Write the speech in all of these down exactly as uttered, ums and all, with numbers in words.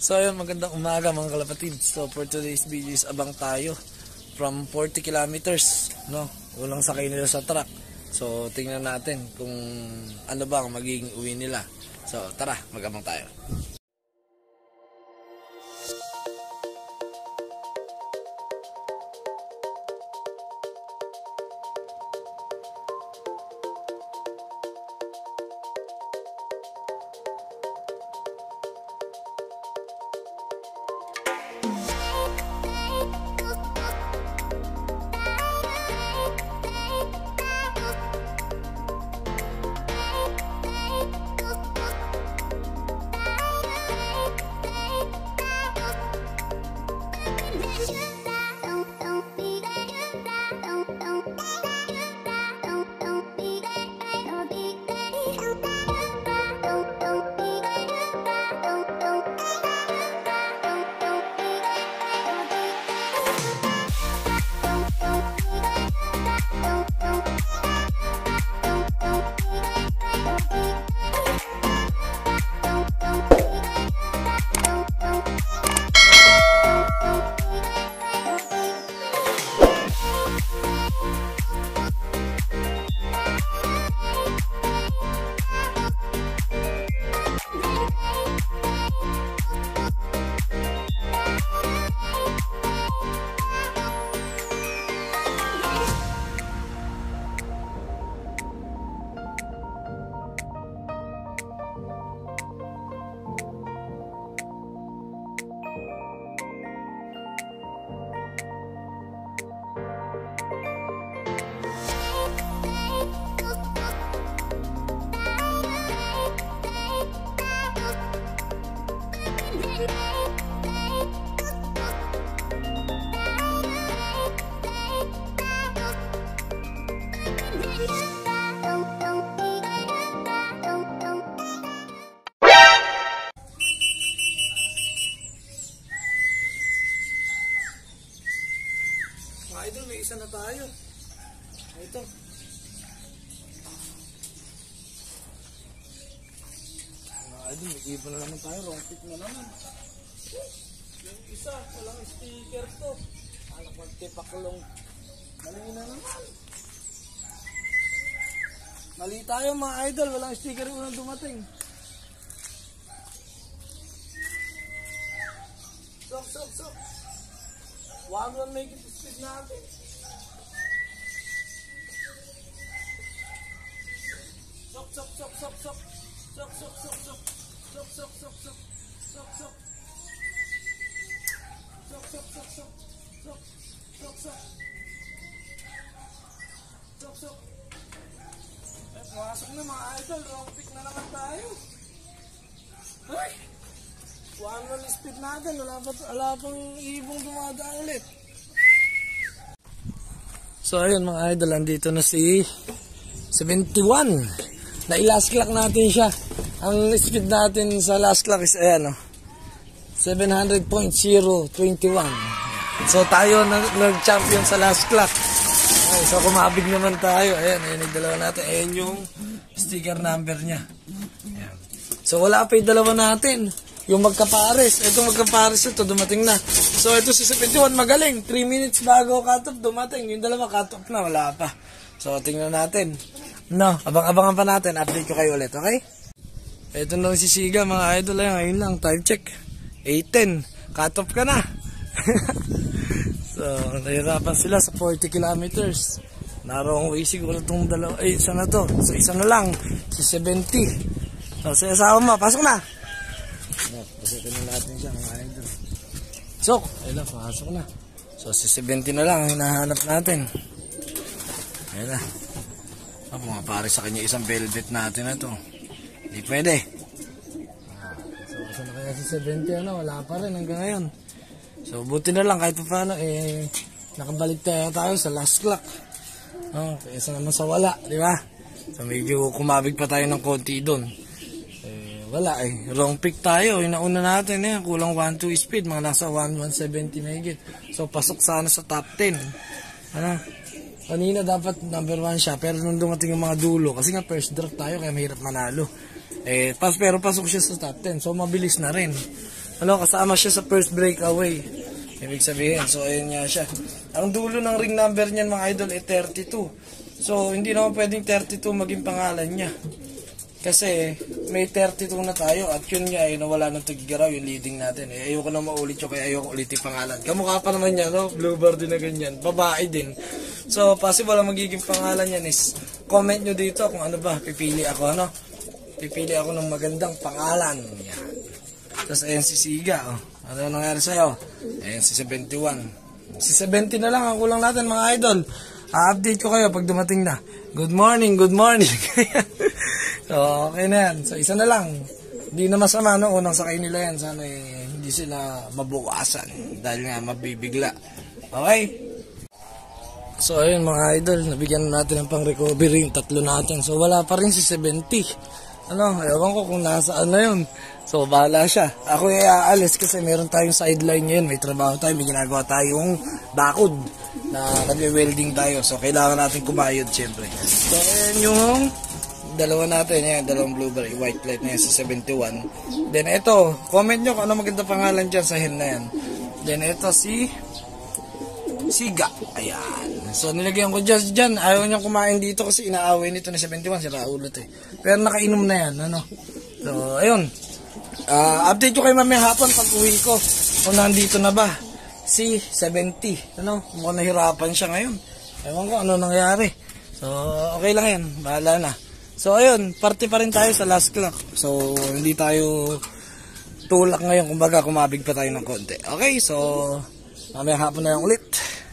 So ayun, magandang umaga mga kalapatid. So for today's video is abang tayo from forty kilometers, no? Walang sakay nila sa truck. So tingnan natin kung ano ba ang magiging uwi nila. So tara, mag-abang tayo. Mga idol, may isa na tayo. Ito. Mga idol, may iba na naman tayo. Wrong pick na naman. Yung isa, walang sticker to. Anak magtipakulong. Mali na naman. Mali tayo mga idol, walang sticker unang dumating. Sok, sok, sok. Wag lang make it speed natin. Sok, sok, sok, sok, sok. Sok, sok, sok, sok. Sok, sok, sok, sok. Sok, sok. Sok, sok, sok, sok. Sok, sok, sok. Sok, sok. Eh, pumasok na mga idol. Wrong pick na naman tayo. Ay! One one speed natin. Wala pa, wala pang ibong dumadaan ulit. So ayun mga idol, andito na si seventy-one. Na-last clock natin siya. Ang speed natin sa last clock is ayan o, seven hundred point zero two one. So tayo nag-champion sa last clock. Okay, so kumabig naman tayo. Ayan, ayan yung dalawa natin. Ayan yung sticker number niya. Ayan. So wala pa yung dalawa natin. Yung magkapares. Ito magkapares ito, dumating na. So ito si seventy-one, magaling. three minutes bago cut off, dumating. Yung dalawa cut off na, wala pa. So tingnan natin. No, abang-abangan pa natin. Update ko kayo ulit, okay? Ito lang si Siga, mga idol. Ayun, ayun lang, time check. eight ten. Cut off ka na. So, nahirapan sila sa forty kilometers. Narong way siguro itong dalawa. Ay, isa na to. So, isa na lang. Si seventy. So, sa asawa mo, pasok na. Pasukin na natin siya mga idol. Sok, ayun na, pasok na. So si seventy na lang ang hinahanap natin. Ayun na. Ah, pumapare sa kanya isang velvet natin na to. Hindi pwede. Ah, so kasi na kaya si seventy, ano, wala pa rin hanggang ngayon. So buti na lang kahit pa paano eh nakabalik tayo tayo sa last clock. Oh, kaysa naman sa wala, di ba? So medyo kumabig pa tayo ng konti doon. Wala eh. Wrong pick tayo. Yung nauna natin eh. Kulang one two speed. Mga nasa one one seventy megit. So pasok sana sa top ten. Ano? Kanina dapat number one siya. Pero nung dumating yung mga dulo. Kasi nga first draft tayo. Kaya mahirap manalo. Eh, pas, pero pasok siya sa top ten. So mabilis na rin. ano, kasama siya sa first breakaway. Ibig sabihin, so ayun nga siya. Ang dulo ng ring number niyan mga idol ay thirty-two. So hindi naman pwedeng thirty-two maging pangalan niya. Kasi may thirty-two na tayo at yun nga ay nawala ng Tugigaraw yung leading natin. Eh, ayoko na maulit yun kaya ayoko ulit yung pangalan. Kamukha pa naman niya, no? Bluebird din na ganyan. Babae din. So possible ang magiging pangalan niyan is comment nyo dito kung ano ba. Pipili ako, ano? Pipili ako ng magandang pangalan. Yan. Tapos ayan si Siga. Oh. Ano nangyari sa'yo? Ayan si seventy-one. Si seventy na lang ang kulang natin mga idol. A-update ko kayo pag dumating na. Good morning, good morning. So, okay na yan. So, isa na lang. Hindi na masama, no? Unang sakay nila yan. Sana eh, hindi sila mabuwasan. Dahil nga, mabibigla. Okay? So, ayun mga idol. Nabigyan natin ng pang-recovery yung tatlo natin. So, wala pa rin si seventy. Ano, ewan ko kung nasaan na yun. So, bahala siya. Ako ay aalis kasi meron tayong sideline ngayon. May trabaho tayo, may ginagawa tayong bakod na nag-welding tayo. So, kailangan natin kumayod, syempre. So, ayan yung dalawa natin, yan, dalawang blueberry, white light na yan sa seventy-one. Then, ito, comment nyo kung ano maganda pangalan dyan sa hen na yan. Then, ito si Siga. Ayan. So, nilagyan ko dyan, dyan. Ayaw niyang kumain dito kasi inaaway nito ni seventy-one. Sira ulit eh. Pero nakainom na yan, ano. So, ayun. Uh, update ko kayo mamaya hapon pag uwi ko. Kung nandito na ba si seventy. Ano, mukhang nahirapan siya ngayon. Ewan ko ano nangyari. So, okay lang yan. Bahala na. So, ayun. Party pa rin tayo sa last clock. So, hindi tayo tulak ngayon. Kumbaga, kumabig pa tayo ng konti. Okay, so, mamaya hapon na yung ulit.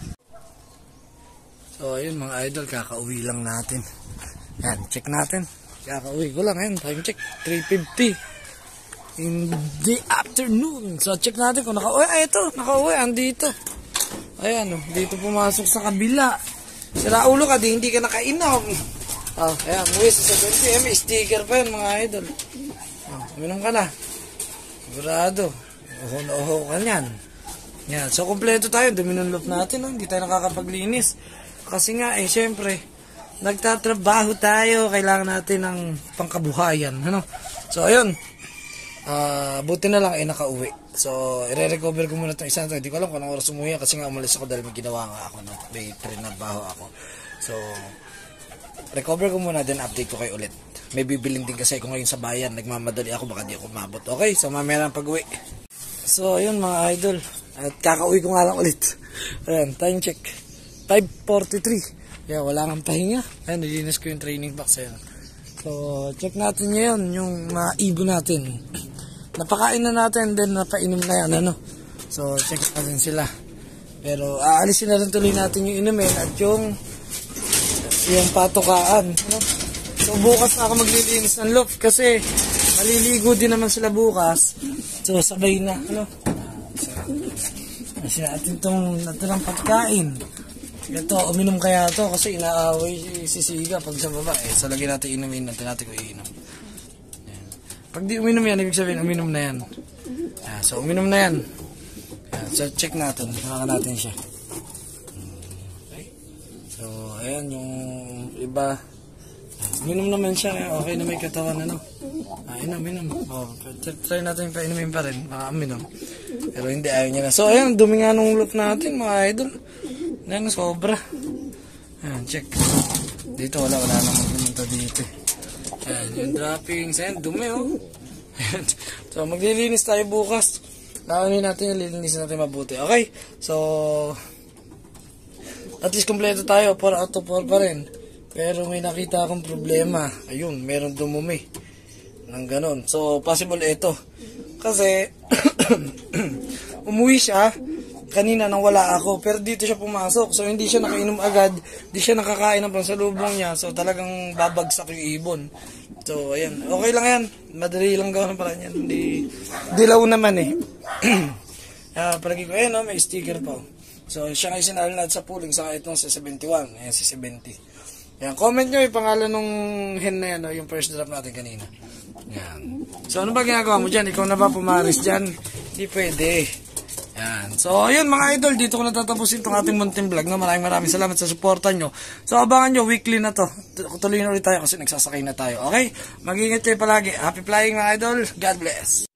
So, ayun mga idol. Kakauwi lang natin. Yan, check natin. Kakauwi ko lang. Yan, time check. three fifty. In the afternoon. So, check natin kung naka-uwi. Ay, ito. Naka-uwi. Andito. Ayan, oh. Dito pumasok sa kabila. Sira ulo ka. Di hindi ka nakainom. Oh, ayan. Uwi sa seventy. Eh, may sticker pa yun, mga idol. Oh, uminom ka na. Sigurado. Oho na oho ka niyan. Yan. So, kompleto tayo. Duminunlop natin. Oh. Hindi tayo nakakapaglinis. Kasi nga, eh, syempre, nagtatrabaho tayo. Kailangan natin ng pangkabuhayan. Ano? So, ayun. Uh, buti na lang ay nakauwi. So, i-recover ko muna itong isang ito. Hindi ko alam kung anong oras umuwi kasi nga umalis ako dahil may ginawa nga ako. No? May trinabaho ako. So, recover ko muna then update ko kayo ulit. May bibiling din kasi ako ngayon sa bayan. Nagmamadali ako baka di ako mabot. Okay, so mamaya lang pag-uwi. So, ayun mga idol. At kakauwi ko nga lang ulit. Ayan, time check. five forty-three. Kaya wala kang pahinga. Ayan, nilinis ko yung training box. Ayan. So, check natin ngayon yung mga ibon natin. Napakain na natin, then napainom na yan, ano. So, check natin sila. Pero, aalisin na rin tuloy natin yung inumin at yung yung patukaan, ano. So, bukas na ako maglilinis ng loft kasi maliligo din naman sila bukas. So, sabay na, ano. Kasi natin itong natirang pagkain. Ito, uminom kaya to kasi inaaway si Siga pag sa baba. Eh, so, lagi natin inumin natin natin ko iinom. Ayan. Pag di uminom yan, ibig sabihin, uminom na yan. Ayan, so, uminom na yan. Ayan, so, check natin. Nakaka natin siya. Okay. So, ayan, yung iba. Uminom naman siya. Okay na may katawan, ano. Ah, inom, inom. Oh, try natin painumin pa rin. Baka uminom. Pero hindi, ayaw niya na. So, ayan, dumi nga nung loop natin, mga idol. Ayan, sobra. Ayan, check. Dito, wala, wala namang pumunta dito. Ayan, yung droppings. Ayan, dumi, oh. Ayan. So, maglilinis tayo bukas. Lakanin natin, lilinis natin mabuti. Okay? So, at least kompleto tayo. four out of four pa rin. Pero may nakita akong problema. Ayun, meron dumumi. Nang ganon. So, possible ito. Kasi, umuwi siya. Kanina nang wala ako, pero dito siya pumasok. So, hindi siya nakainom agad. Hindi siya nakakain ng pansalubong niya. So, talagang babagsak yung ibon. So, ayan. Okay lang yan. Madali lang gawin pala yan. Hindi, dilaw naman eh. uh, palagi ko, ayan, no, may sticker pa. So, siya nga sinalad sa pooling sa itong sa seventy-one. Ayan, si seventy. Ayan, comment nyo yung pangalan nung hen na yan, no, yung first drop natin kanina. Ayan. So, ano ba ginagawa mo dyan? Ikaw na ba pumaris dyan? Hindi pwede. Yan. So, ayun mga idol, dito ko natatapusin itong ating munting vlog. No? Maraming maraming salamat sa suporta nyo. So, abangan nyo, weekly na to. Tuloy na ulit tayo kasi nagsasakay na tayo. Okay? Mag-ingat kayo palagi. Happy flying mga idol. God bless.